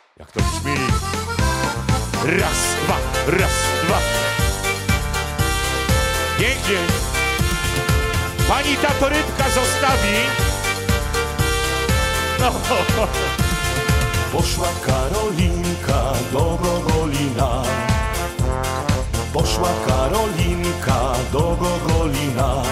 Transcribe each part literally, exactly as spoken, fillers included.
Jak to brzmi? Raz, dwa, raz, dwa. Pięknie. Pani tato rybka zostawi. No. Poszła Karolinka do Gogolina. Poszła Karolinka do Gogolina.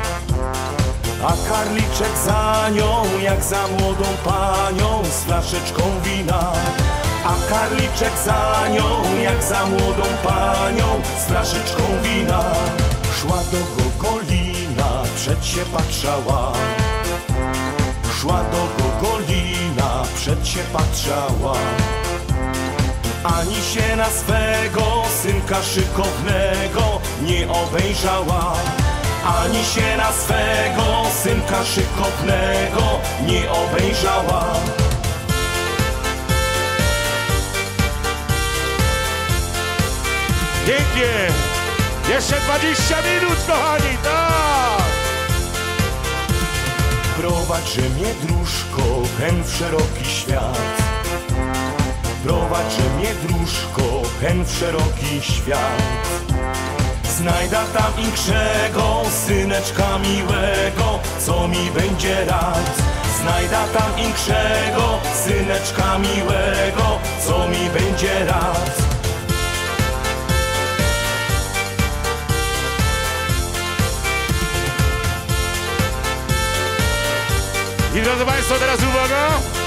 A karliczek za nią, jak za młodą panią, z flaszeczką wina. A karliczek za nią, jak za młodą panią, z flaszeczką wina. Szła do Gogolina, przed się patrzała. Szła do Gogolina, przed się patrzała. Ani się na swego synka szykownego nie obejrzała. Ani się na swego synka szykownego nie obejrzała. Pięknie! Jeszcze dwadzieścia minut, kochani, tak! Prowadźże mnie, dróżko, hen w szeroki świat. Prowadźże mnie, dróżko, hen w szeroki świat. Znajda tam inkszego syneczka miłego, co mi będzie rad. Znajda tam inkszego syneczka miłego, co mi będzie rad. I drodzy Państwo, teraz uwaga!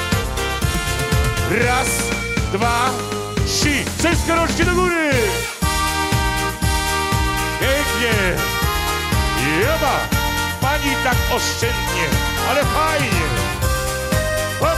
Raz, dwa, trzy. Wszystkie rączki do góry! Pięknie! Jeba! Pani tak oszczędnie, ale fajnie! Hop!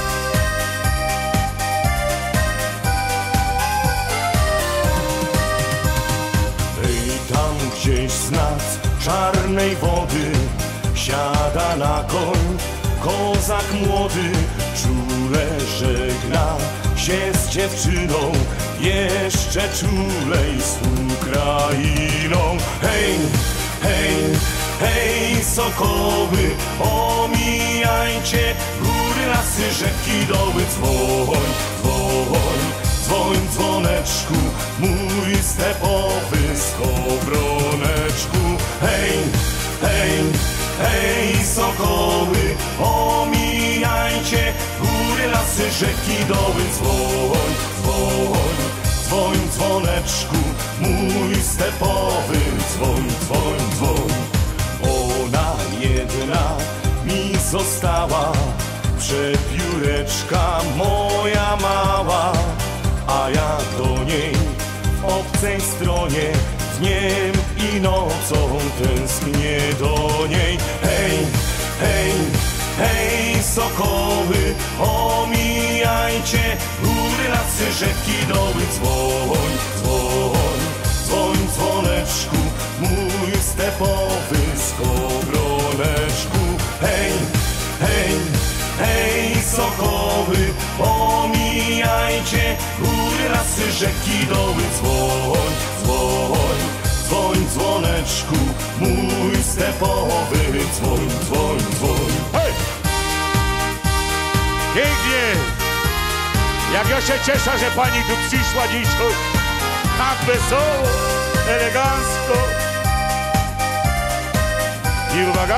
Ej, tam gdzieś z nad czarnej wody siada na koń kozak młody, czule żegna się z dziewczyną, jeszcze czulej z Ukrainą. Hej, hej, hej, sokoły, omijajcie góry, lasy, rzeki, doły. Dzwoń, dzwoń, dzwoń, dzwoneczku, mój stepowy skowroneczku. Hej, hej, hej, sokoły, omijajcie góry, lasy, rzeki, doły. Dzwoń, dzwoń, dzwoń, dzwoneczku, mój stepowy. Dzwoń, dzwoń, dzwoń. Ona jedna mi została, przepióreczka moja mała, a ja do niej w obcej stronie dniem i nocą tęsknię do niej. Hej, hej, hej, sokoły, omijajcie góry, lasy, rzeki, doły. Dzwoń, dzwoń, dzwoń, dzwoneczku, mój stepowy skowroneczku. Hej, hej, hej, sokoły, omijajcie góry, lasy, rzeki, doły. Dzwoń, dzwoń, dzwoń, dzwoneczku, mój stepowy. Dzwoń, dzwoń, dzwoń. Hej! Pięknie! Jak ja się cieszę, że pani tu przyszła dzisiaj. Tak wesoło, elegancko. I uwaga!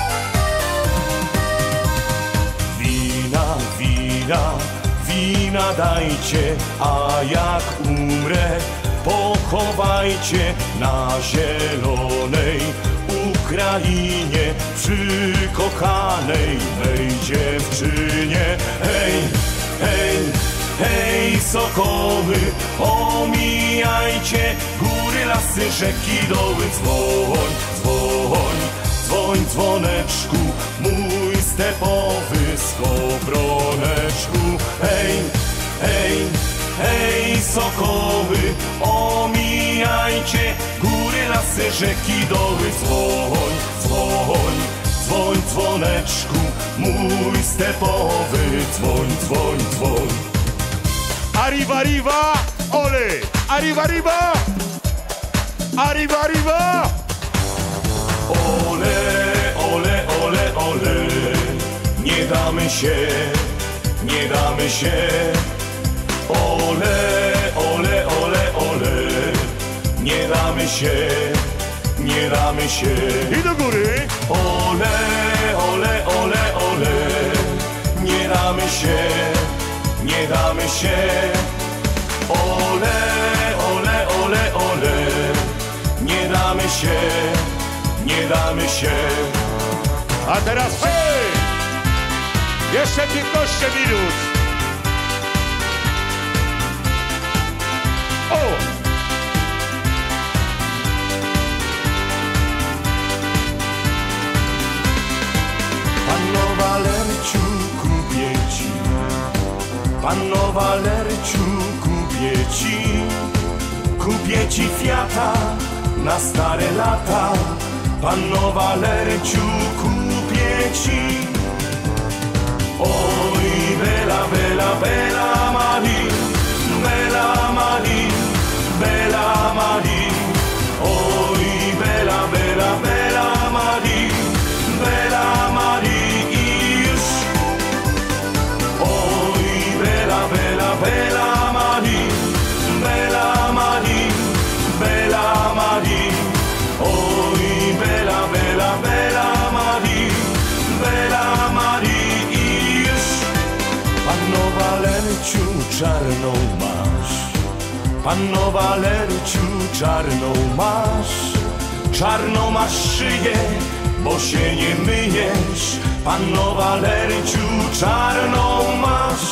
Wina, wina, wina dajcie, a jak umrę, pochowajcie na zielonej Ukrainie przy kochanej mej dziewczynie. Hej, hej, hej, sokoły, omijajcie góry, lasy, rzeki, doły. Dzwoń, dzwoń, dzwoń, dzwoneczku, mój stepowy skowroneczku. Hej, hej, hej, sokoły, omijajcie góry, lasy, rzeki, doły. Dzwoń, dzwoń, dzwoń, dzwoneczku, mój stepowy. Dzwoń, dzwoń, dzwoń. Arriva, arriva, ole! Arriva, arriva! Arriva, arriva! Ole, ole, ole, ole, nie damy się, nie damy się. damy się, nie damy się. I do góry. Ole, ole, ole, ole, nie damy się, nie damy się. Ole, ole, ole, ole, nie damy się, nie damy się. A teraz hej! Jeszcze piętnaście minut. O! Panno Walerciu, kupię ci, Panno Walerciu, kupię ci, kupię ci Fiata na stare lata. Panno Walerciu, kupię ci. Oj, bela, bela, bela Mari, bela Mari, bela Mari. Oj, bela, bela, bela Mari, bela Mari i już. Oj, bela, bela, bela Mari, bela Mari, bela Mari. Oj, bela, bela, bela Mari, bela Mari i już. Panno Walerciu, czarną masz, Panno Walerciu, czarną masz, czarną masz szyję, bo się nie myjesz. Panno Walerciu, czarną masz.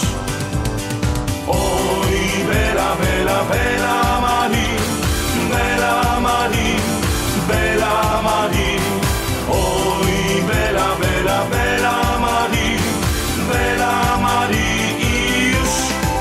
Oj, bela, bela, bela Mari, bela Mari, bela Mari. Oj, bela, bela, bela Mari, bela Mari i już.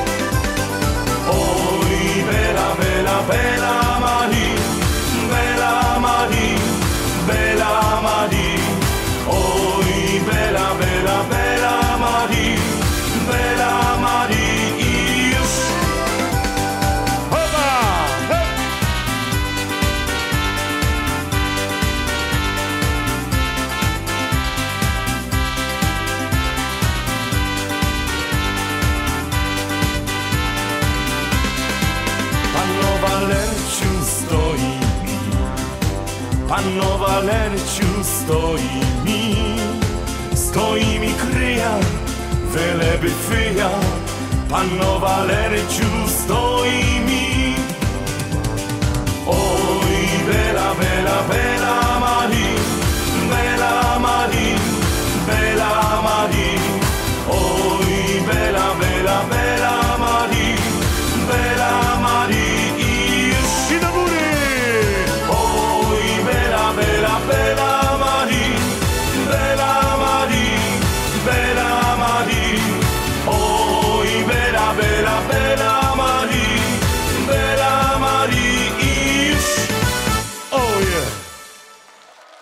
Oj, bela, bela, bela Mari, bela Mari, bela Mari. Oj, bela, bela, bela Mari, bela Mari i już. Hopa! Hej! Panno Walerciu stoi mi, Panno Walerciu stoi mi, stoi mi kryja, wyleby fyja. Panno Walerciu stoi